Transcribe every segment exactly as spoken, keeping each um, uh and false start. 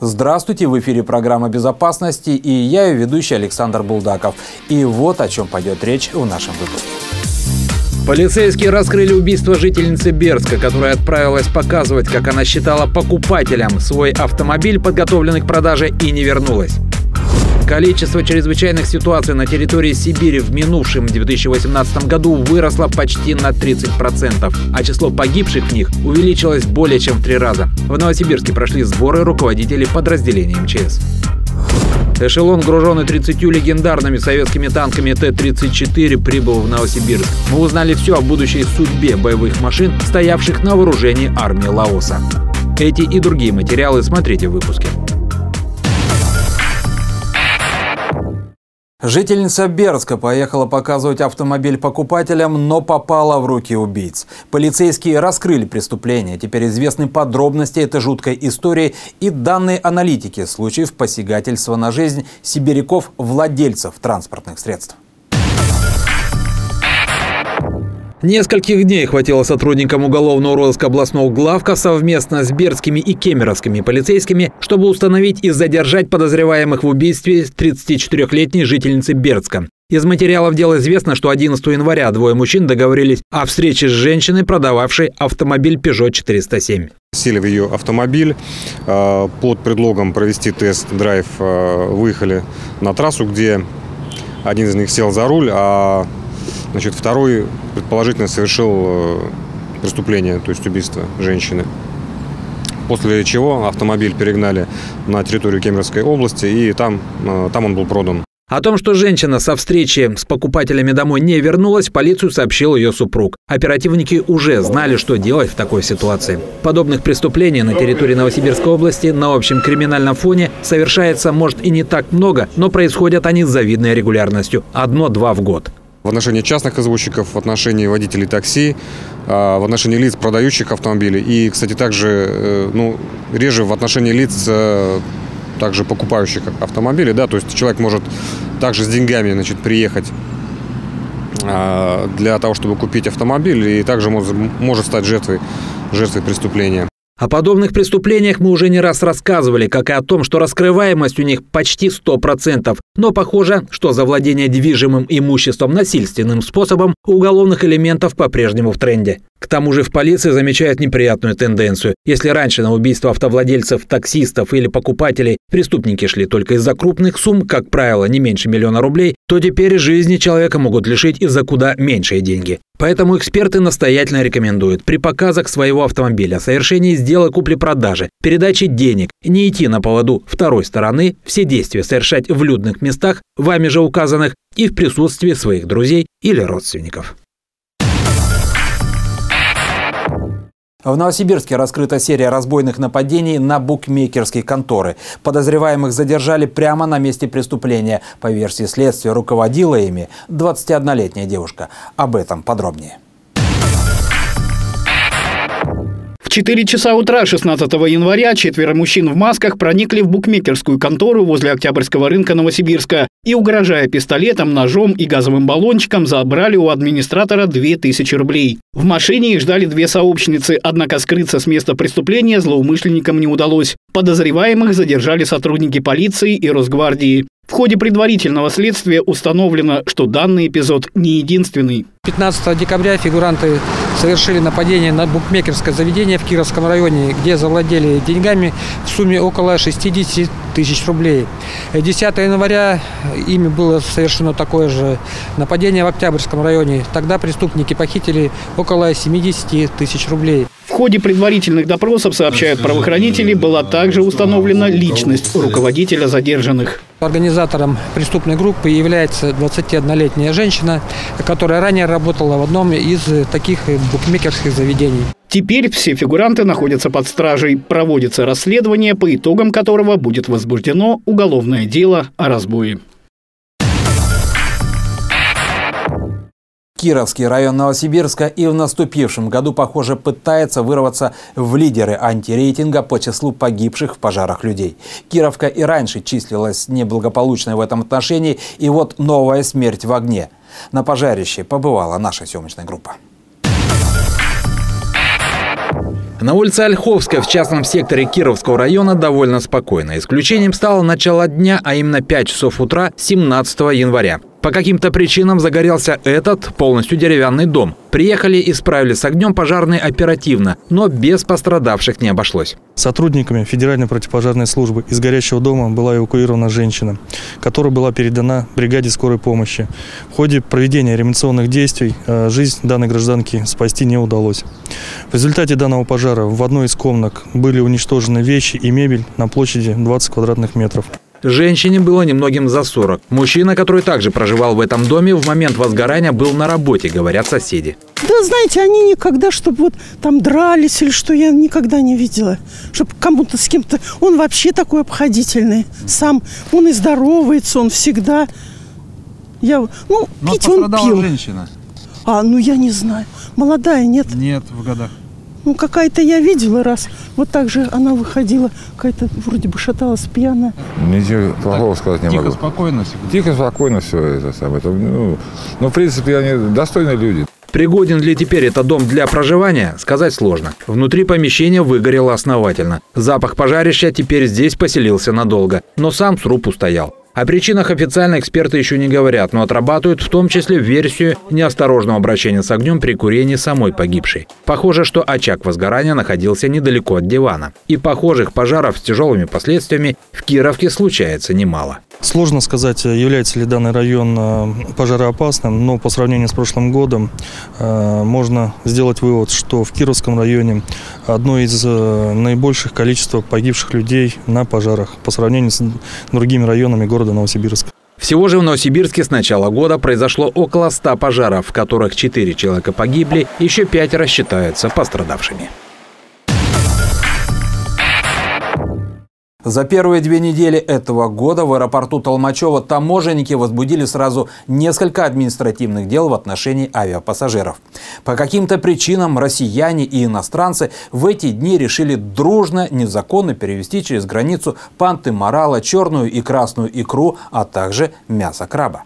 Здравствуйте, в эфире программа «Безопасности» и я ее ведущий Александр Булдаков. И вот о чем пойдет речь в нашем выпуске. Полицейские раскрыли убийство жительницы Бердска, которая отправилась показывать, как она считала покупателем свой автомобиль, подготовленный к продаже, и не вернулась. Количество чрезвычайных ситуаций на территории Сибири в минувшем две тысячи восемнадцатом году выросло почти на тридцать процентов, а число погибших в них увеличилось более чем в три раза. В Новосибирске прошли сборы руководителей подразделений эм че эс. Эшелон, груженный тридцатью легендарными советскими танками Т тридцать четыре, прибыл в Новосибирск. Мы узнали все о будущей судьбе боевых машин, стоявших на вооружении армии Лаоса. Эти и другие материалы смотрите в выпуске. Жительница Бердска поехала показывать автомобиль покупателям, но попала в руки убийц. Полицейские раскрыли преступление. Теперь известны подробности этой жуткой истории и данные аналитики случаев посягательства на жизнь сибиряков-владельцев транспортных средств. Нескольких дней хватило сотрудникам уголовного розыска областного главка совместно с бердскими и кемеровскими полицейскими, чтобы установить и задержать подозреваемых в убийстве тридцатичетырёхлетней жительницы Бердска. Из материалов дела известно, что одиннадцатого января двое мужчин договорились о встрече с женщиной, продававшей автомобиль Пежо четыреста семь. Сели в ее автомобиль, под предлогом провести тест-драйв выехали на трассу, где один из них сел за руль, а Значит, второй предположительно совершил преступление, то есть убийство женщины. После чего автомобиль перегнали на территорию Кемеровской области, и там, там он был продан. О том, что женщина со встречи с покупателями домой не вернулась, в полицию сообщил ее супруг. Оперативники уже знали, что делать в такой ситуации. Подобных преступлений на территории Новосибирской области на общем криминальном фоне совершается, может, и не так много, но происходят они с завидной регулярностью – одно-два в год. В отношении частных извозчиков, в отношении водителей такси, в отношении лиц, продающих автомобили. И, кстати, также, ну, реже в отношении лиц, также покупающих автомобили. Да, то есть человек может также с деньгами, значит, приехать для того, чтобы купить автомобиль, и также может, может стать жертвой, жертвой преступления. О подобных преступлениях мы уже не раз рассказывали, как и о том, что раскрываемость у них почти сто процентов. Но похоже, что за владение движимым имуществом насильственным способом уголовных элементов по-прежнему в тренде. К тому же в полиции замечают неприятную тенденцию. Если раньше на убийство автовладельцев, таксистов или покупателей преступники шли только из-за крупных сумм, как правило, не меньше миллиона рублей, то теперь жизни человека могут лишить из-за куда меньшие деньги. Поэтому эксперты настоятельно рекомендуют при показах своего автомобиля, совершении сделок купли-продажи, передаче денег не идти на поводу второй стороны, все действия совершать в людных местах, вами же указанных, и в присутствии своих друзей или родственников. В Новосибирске раскрыта серия разбойных нападений на букмекерские конторы. Подозреваемых задержали прямо на месте преступления. По версии следствия, руководила ими двадцатиоднолетняя девушка. Об этом подробнее. В четыре часа утра шестнадцатого января четверо мужчин в масках проникли в букмекерскую контору возле Октябрьского рынка Новосибирска и, угрожая пистолетом, ножом и газовым баллончиком, забрали у администратора две тысячи рублей. В машине их ждали две сообщницы, однако скрыться с места преступления злоумышленникам не удалось. Подозреваемых задержали сотрудники полиции и Росгвардии. В ходе предварительного следствия установлено, что данный эпизод не единственный. пятнадцатого декабря фигуранты совершили нападение на букмекерское заведение в Кировском районе, где завладели деньгами в сумме около шестидесяти тысяч рублей. десятого января ими было совершено такое же нападение в Октябрьском районе. Тогда преступники похитили около семидесяти тысяч рублей. В ходе предварительных допросов, сообщают правоохранители, была также установлена личность руководителя задержанных. Организатором преступной группы является двадцатиоднолетняя женщина, которая ранее работала в одном из таких букмекерских заведений. Теперь все фигуранты находятся под стражей. Проводится расследование, по итогам которого будет возбуждено уголовное дело о разбое. Кировский район Новосибирска и в наступившем году, похоже, пытается вырваться в лидеры антирейтинга по числу погибших в пожарах людей. Кировка и раньше числилась неблагополучной в этом отношении, и вот новая смерть в огне. На пожарище побывала наша съемочная группа. На улице Ольховская в частном секторе Кировского района довольно спокойно. Исключением стало начало дня, а именно пять часов утра семнадцатого января. По каким-то причинам загорелся этот полностью деревянный дом. Приехали и справились с огнем пожарные оперативно, но без пострадавших не обошлось. Сотрудниками Федеральной противопожарной службы из горящего дома была эвакуирована женщина, которая была передана бригаде скорой помощи. В ходе проведения реанимационных действий жизнь данной гражданки спасти не удалось. В результате данного пожара в одной из комнат были уничтожены вещи и мебель на площади двадцать квадратных метров. Женщине было немногим за сорок. Мужчина, который также проживал в этом доме, в момент возгорания был на работе, говорят соседи. Да, знаете, они никогда, чтобы вот там дрались или что, я никогда не видела. Чтобы кому-то с кем-то... Он вообще такой обходительный. Сам, он и здоровается, он всегда... Я... Ну, Но пить он пил. Женщина? А, ну я не знаю. Молодая, нет? Нет, в годах. Ну, какая-то я видела раз. Вот так же она выходила, какая-то вроде бы шаталась пьяная. Ничего плохого сказать не тихо, могу. Тихо, спокойно все. Тихо, спокойно все это самое. Это, ну, ну, в принципе, они достойные люди. Пригоден ли теперь этот дом для проживания, сказать сложно. Внутри помещения выгорело основательно. Запах пожарища теперь здесь поселился надолго, но сам сруб устоял. О причинах официально эксперты еще не говорят, но отрабатывают в том числе версию неосторожного обращения с огнем при курении самой погибшей. Похоже, что очаг возгорания находился недалеко от дивана. И похожих пожаров с тяжелыми последствиями в Кировке случается немало. Сложно сказать, является ли данный район пожароопасным, но по сравнению с прошлым годом э, можно сделать вывод, что в Кировском районе одно из э, наибольших количеств погибших людей на пожарах по сравнению с другими районами города Новосибирска. Всего же в Новосибирске с начала года произошло около ста пожаров, в которых четыре человека погибли, еще пятеро считаются пострадавшими. За первые две недели этого года в аэропорту Толмачева таможенники возбудили сразу несколько административных дел в отношении авиапассажиров. По каким-то причинам россияне и иностранцы в эти дни решили дружно, незаконно перевести через границу панты морала, черную и красную икру, а также мясо краба.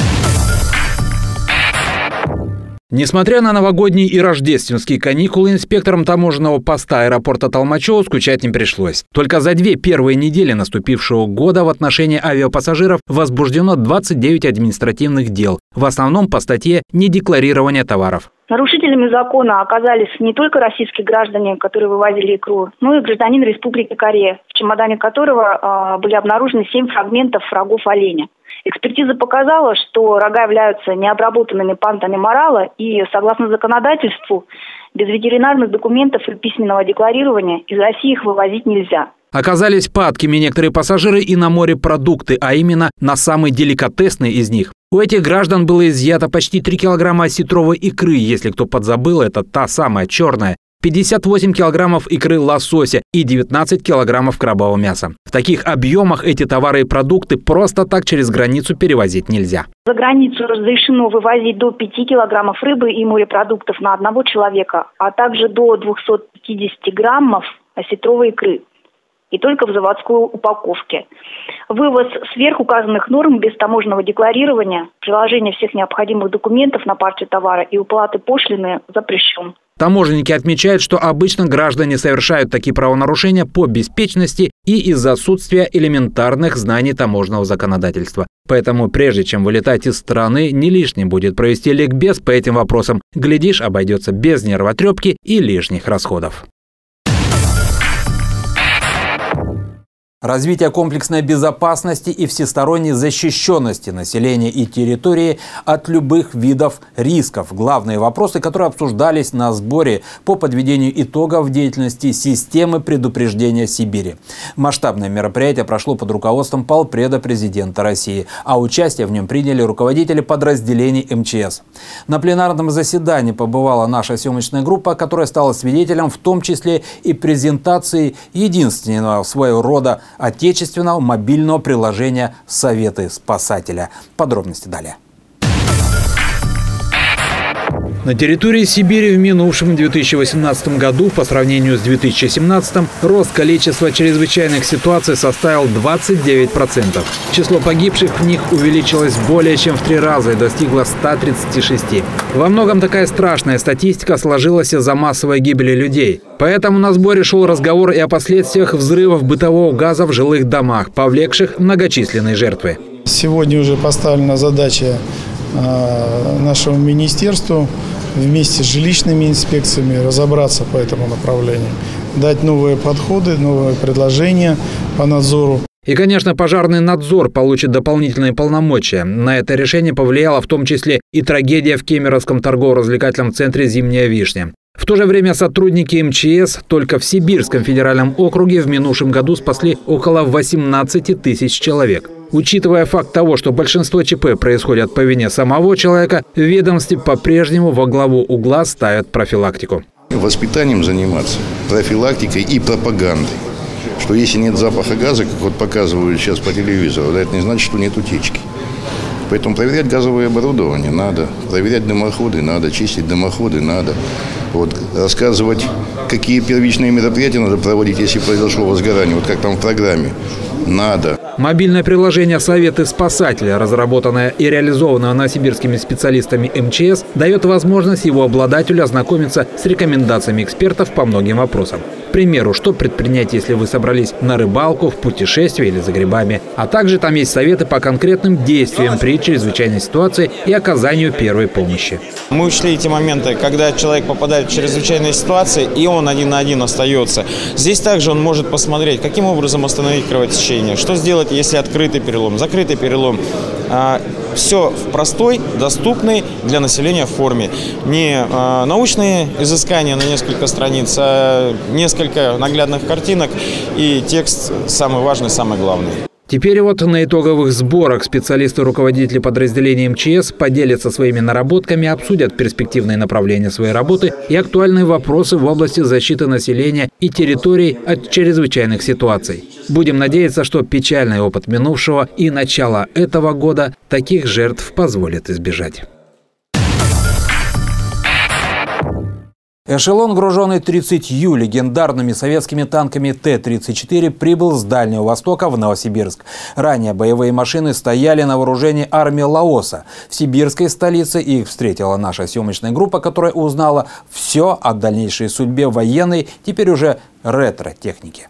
Несмотря на новогодние и рождественские каникулы, инспекторам таможенного поста аэропорта Толмачева скучать не пришлось. Только за две первые недели наступившего года в отношении авиапассажиров возбуждено двадцать девять административных дел, в основном по статье «Недекларирование товаров». Нарушителями закона оказались не только российские граждане, которые вывозили икру, но и гражданин Республики Корея, в чемодане которого э, были обнаружены семь фрагментов рогов оленя. Экспертиза показала, что рога являются необработанными пантами морала и, согласно законодательству, без ветеринарных документов и письменного декларирования из России их вывозить нельзя. Оказались падкими некоторые пассажиры и на морепродукты, а именно на самые деликатесные из них. У этих граждан было изъято почти три килограмма осетровой икры, если кто подзабыл, это та самая черная, пятьдесят восемь килограммов икры лосося и девятнадцать килограммов крабового мяса. В таких объемах эти товары и продукты просто так через границу перевозить нельзя. За границу разрешено вывозить до пяти килограммов рыбы и морепродуктов на одного человека, а также до двухсот пятидесяти граммов осетровой икры. И только в заводской упаковке. Вывоз сверхуказанных норм без таможенного декларирования, приложение всех необходимых документов на партию товара и уплаты пошлины запрещен. Таможенники отмечают, что обычно граждане совершают такие правонарушения по беспечности и из-за отсутствия элементарных знаний таможенного законодательства. Поэтому прежде чем вылетать из страны, не лишним будет провести ликбез по этим вопросам. Глядишь, обойдется без нервотрепки и лишних расходов. Развитие комплексной безопасности и всесторонней защищенности населения и территории от любых видов рисков. Главные вопросы, которые обсуждались на сборе по подведению итогов деятельности системы предупреждения Сибири. Масштабное мероприятие прошло под руководством полпреда президента России, а участие в нем приняли руководители подразделений эм че эс. На пленарном заседании побывала наша съемочная группа, которая стала свидетелем в том числе и презентации единственного своего рода отечественного мобильного приложения «Советы спасателя». Подробности далее. На территории Сибири в минувшем две тысячи восемнадцатом году по сравнению с две тысячи семнадцатым рост количества чрезвычайных ситуаций составил двадцать девять процентов. Число погибших в них увеличилось более чем в три раза и достигло ста тридцати шести. Во многом такая страшная статистика сложилась из-за массовой гибели людей. Поэтому на сборе шел разговор и о последствиях взрывов бытового газа в жилых домах, повлекших многочисленные жертвы. Сегодня уже поставлена задача нашему министерству вместе с жилищными инспекциями разобраться по этому направлению, дать новые подходы, новые предложения по надзору. И, конечно, пожарный надзор получит дополнительные полномочия. На это решение повлияла в том числе и трагедия в Кемеровском торгово-развлекательном центре «Зимняя вишня». В то же время сотрудники эм че эс только в Сибирском федеральном округе в минувшем году спасли около восемнадцати тысяч человек. Учитывая факт того, что большинство ЧП происходят по вине самого человека, в ведомстве по-прежнему во главу угла ставят профилактику. Воспитанием заниматься, профилактикой и пропагандой. Что если нет запаха газа, как вот показывают сейчас по телевизору, это не значит, что нет утечки. Поэтому проверять газовое оборудование надо, проверять дымоходы надо, чистить дымоходы надо. Вот, рассказывать, какие первичные мероприятия надо проводить, если произошло возгорание, вот как там в программе, надо. Мобильное приложение «Советы спасателя», разработанное и реализованное новосибирскими специалистами эм че эс, дает возможность его обладателю ознакомиться с рекомендациями экспертов по многим вопросам. К примеру, что предпринять, если вы собрались на рыбалку, в путешествие или за грибами. А также там есть советы по конкретным действиям при чрезвычайной ситуации и оказанию первой помощи. Мы учли эти моменты, когда человек попадает в чрезвычайные ситуации, и он один на один остается. Здесь также он может посмотреть, каким образом остановить кровотечение, что сделать, если открытый перелом, закрытый перелом. Все в простой, доступной для населения форме. Не научные изыскания на несколько страниц, а несколько наглядных картинок и текст самый важный, самый главный. Теперь вот на итоговых сборах специалисты-руководители подразделений эм че эс поделятся своими наработками, обсудят перспективные направления своей работы и актуальные вопросы в области защиты населения и территорий от чрезвычайных ситуаций. Будем надеяться, что печальный опыт минувшего и начало этого года таких жертв позволит избежать. Эшелон, груженный тридцатью легендарными советскими танками Т тридцать четыре, прибыл с Дальнего Востока в Новосибирск. Ранее боевые машины стояли на вооружении армии Лаоса. В сибирской столице их встретила наша съемочная группа, которая узнала все о дальнейшей судьбе военной, теперь уже ретро-техники.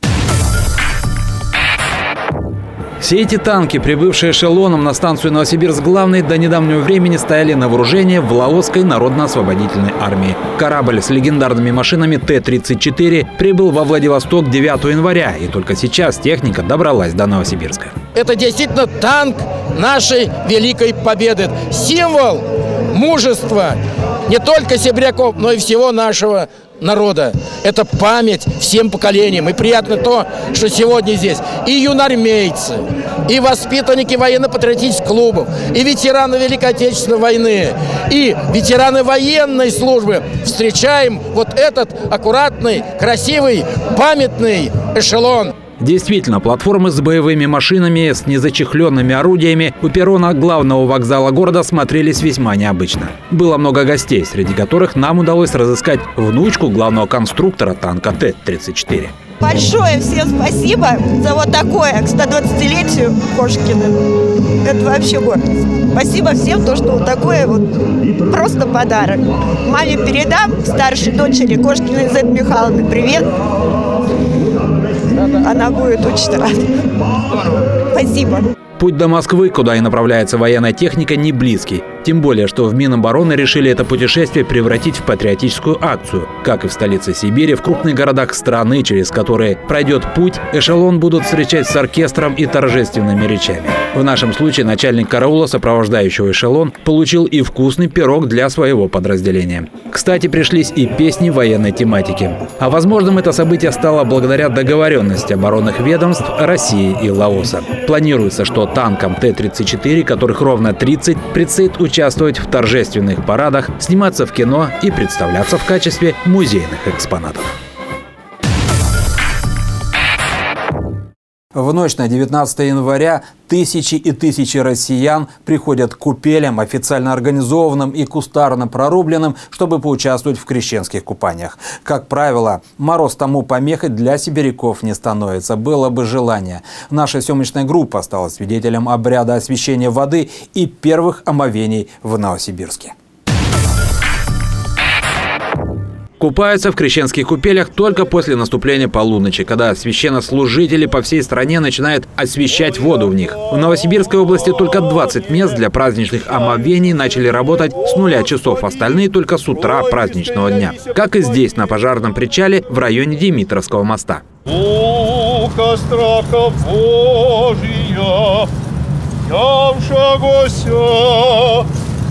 Все эти танки, прибывшие эшелоном на станцию Новосибирск-Главный, до недавнего времени стояли на вооружении в Лаосской народно-освободительной армии. Корабль с легендарными машинами Т тридцать четыре прибыл во Владивосток девятого января, и только сейчас техника добралась до Новосибирска. Это действительно танк нашей великой победы. Символ мужества не только сибиряков, но и всего нашего народа. Это память всем поколениям. И приятно то, что сегодня здесь и юнармейцы, и воспитанники военно-патриотических клубов, и ветераны Великой Отечественной войны, и ветераны военной службы. Встречаем вот этот аккуратный, красивый, памятный эшелон. Действительно, платформы с боевыми машинами, с незачехленными орудиями у перрона главного вокзала города смотрелись весьма необычно. Было много гостей, среди которых нам удалось разыскать внучку главного конструктора танка Т тридцать четыре. Большое всем спасибо за вот такое к стодвадцатилетию Кошкина. Это вообще гордость. Спасибо всем, то, что вот такое вот просто подарок. Маме передам, старшей дочери Кошкиной Зет Михайловны привет. Она будет очень рада. Спасибо. Путь до Москвы, куда и направляется военная техника, не близкий. Тем более, что в Минобороны решили это путешествие превратить в патриотическую акцию. Как и в столице Сибири, в крупных городах страны, через которые пройдет путь, эшелон будут встречать с оркестром и торжественными речами. В нашем случае начальник караула, сопровождающего эшелон, получил и вкусный пирог для своего подразделения. Кстати, пришлись и песни военной тематики. А возможным это событие стало благодаря договоренности оборонных ведомств России и Лаоса. Планируется, что танкам Т тридцать четыре, которых ровно тридцать, предстоит участвовать в торжественных парадах, сниматься в кино и представляться в качестве музейных экспонатов. В ночь на девятнадцатое января тысячи и тысячи россиян приходят к купелям, официально организованным и кустарно прорубленным, чтобы поучаствовать в крещенских купаниях. Как правило, мороз тому помехой для сибиряков не становится. Было бы желание. Наша съемочная группа стала свидетелем обряда освящения воды и первых омовений в Новосибирске. Купаются в крещенских купелях только после наступления полуночи, когда священнослужители по всей стране начинают освещать воду в них. В Новосибирской области только двадцать мест для праздничных омовений начали работать с нуля часов, остальные только с утра праздничного дня. Как и здесь, на пожарном причале в районе Димитровского моста. Духа страха Божия, явшегося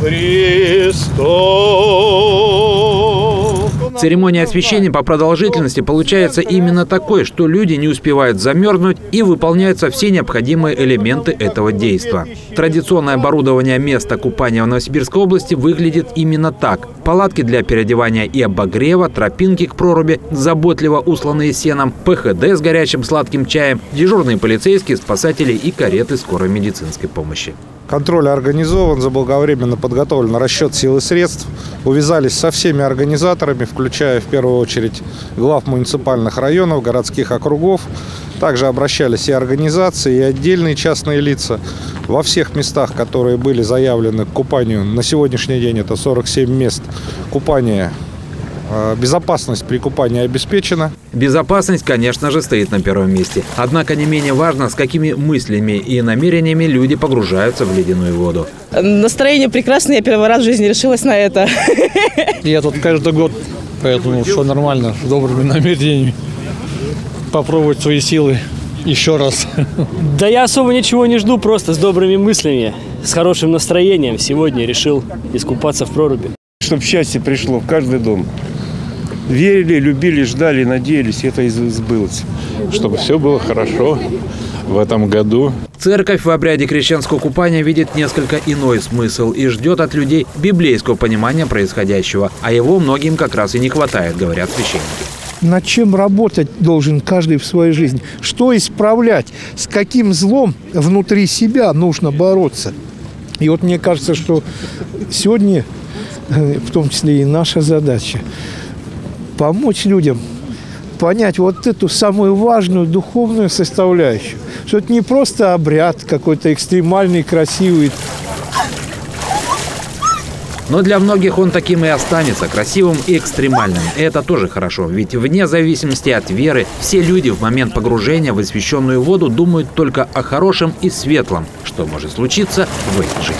Христос. Церемония освящения по продолжительности получается именно такой, что люди не успевают замерзнуть и выполняются все необходимые элементы этого действа. Традиционное оборудование места купания в Новосибирской области выглядит именно так. Палатки для переодевания и обогрева, тропинки к проруби, заботливо усланные сеном, ПХД с горячим сладким чаем, дежурные полицейские, спасатели и кареты скорой медицинской помощи. Контроль организован, заблаговременно подготовлен расчет сил и средств. Увязались со всеми организаторами, включая в первую очередь глав муниципальных районов, городских округов. Также обращались и организации, и отдельные частные лица. Во всех местах, которые были заявлены к купанию, на сегодняшний день это сорок семь мест купания. Безопасность при купании обеспечена. Безопасность, конечно же, стоит на первом месте. Однако не менее важно, с какими мыслями и намерениями люди погружаются в ледяную воду. Настроение прекрасное, я первый раз в жизни решилась на это. Я тут каждый год, поэтому все нормально, с добрыми намерениями. Попробовать свои силы еще раз. Да я особо ничего не жду, просто с добрыми мыслями, с хорошим настроением сегодня решил искупаться в проруби. Чтобы счастье пришло в каждый дом. Верили, любили, ждали, надеялись, и это сбылось. Чтобы все было хорошо в этом году. Церковь в обряде крещенского купания видит несколько иной смысл и ждет от людей библейского понимания происходящего. А его многим как раз и не хватает, говорят священники. Над чем работать должен каждый в своей жизни? Что исправлять? С каким злом внутри себя нужно бороться? И вот мне кажется, что сегодня, в том числе и наша задача, помочь людям понять вот эту самую важную духовную составляющую. Что это не просто обряд какой-то экстремальный, красивый. Но для многих он таким и останется, красивым и экстремальным. И это тоже хорошо, ведь вне зависимости от веры, все люди в момент погружения в освященную воду думают только о хорошем и светлом, что может случиться в их жизни.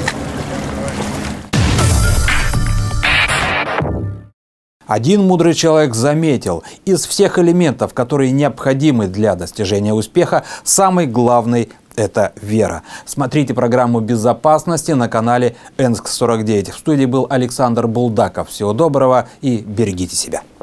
Один мудрый человек заметил, из всех элементов, которые необходимы для достижения успеха, самый главный – это вера. Смотрите программу «Безопасности» на канале Энск сорок девять. В студии был Александр Булдаков. Всего доброго и берегите себя.